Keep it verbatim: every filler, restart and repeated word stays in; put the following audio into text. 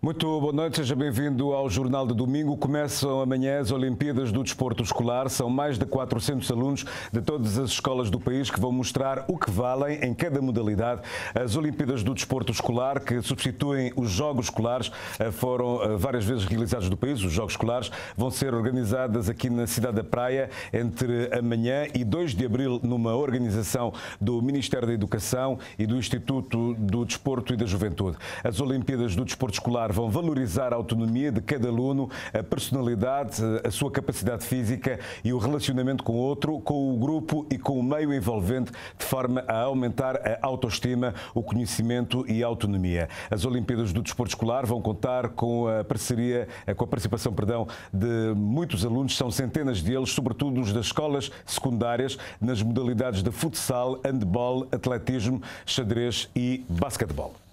Muito boa noite, seja bem-vindo ao Jornal de Domingo. Começam amanhã as Olimpíadas do Desporto Escolar. São mais de quatrocentos alunos de todas as escolas do país que vão mostrar o que valem em cada modalidade. As Olimpíadas do Desporto Escolar, que substituem os Jogos Escolares, foram várias vezes realizados no país. Os Jogos Escolares vão ser organizadas aqui na cidade da Praia entre amanhã e dois de abril, numa organização do Ministério da Educação e do Instituto do Desporto e da Juventude. As Olimpíadas do Desporto Escolar vão valorizar a autonomia de cada aluno, a personalidade, a sua capacidade física e o relacionamento com o outro, com o grupo e com o meio envolvente, de forma a aumentar a autoestima, o conhecimento e a autonomia. As Olimpíadas do Desporto Escolar vão contar com a parceria, com a participação, perdão, de muitos alunos, são centenas deles, sobretudo os das escolas secundárias, nas modalidades de futsal, handball, atletismo, xadrez e basquetebol.